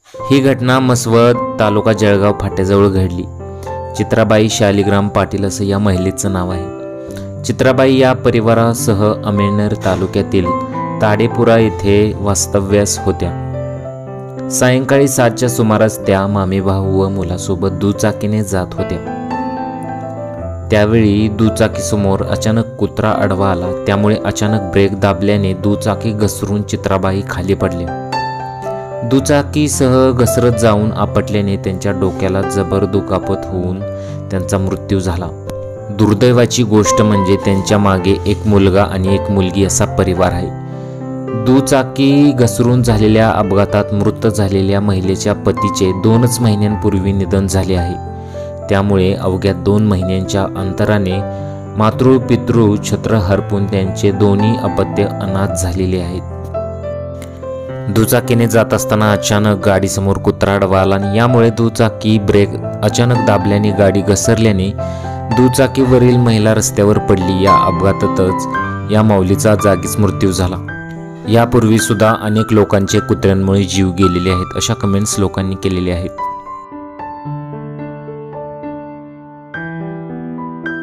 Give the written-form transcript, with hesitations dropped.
ही घटना मसवड तालुका जळगाव फाट्याजवळ घडली। चित्राबाई शालिग्राम पाटील असं या महिलेचं नाव आहे। चित्राबाई या परिवारासह अमेनर तालुक्यातील ताडेपुरा येथे वास्तव्यास होत्या। सायंकाळी 7च्या सुमारास त्या मामेभाऊ व मुलासोबत दुचाकीने जात होत्या। त्यावेळी दुचाकीसमोर अचानक कुत्रा आडवा आला, त्यामुळे अचानक ब्रेक दाबल्याने दुचाकी घसरून चित्राबाई खाली पडल्या। दुचाकीसह घसरत जाऊन आपटल्याने त्यांच्या डोक्याला जबर दुखापत होऊन त्यांचा मृत्यू झाला। दुर्दैवाची गोष्ट म्हणजे त्यांच्या मागे एक मुलगा आणि एक मुलगी असा परिवार आहे। दुचाकी घसरून झालेल्या अपघातात मृत झालेल्या महिलेच्या पतीचे 2च महिन्यांपूर्वी निधन झाले आहे। त्यामुळे अवघ्या 2 महिन्यांच्या अंतराने मातृ-पितृ छत्र हरपून त्यांचे दोन्ही अपत्य अनाथ झालेले आहेत। दुचाकीने जात असताना अचानक गाडीसमोर कुत्रा आडवा आला आणि यामुळे दुचाकी ब्रेक अचानक दाबल्याने गाडी घसरल्याने दुचाकीवरील महिला रस्त्यावर पडली। या अपघातातच या माऊलीचा जागीच मृत्यू झाला। यापूर्वी सुद्धा अनेक लोकांचे कुत्र्यांमुळे जीव गेलेले आहेत, अशा कमेंट्स लोकांनी केलेल्या आहेत।